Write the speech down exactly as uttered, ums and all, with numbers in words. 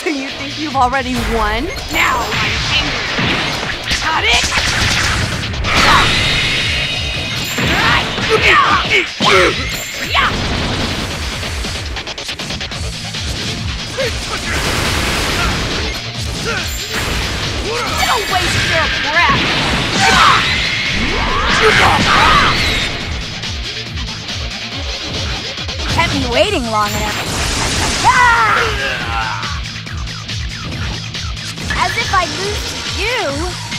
So you think you've already won? Now I'm angry. Got it? Don't waste your breath! Kept me waiting long enough. As if I'd lose to you!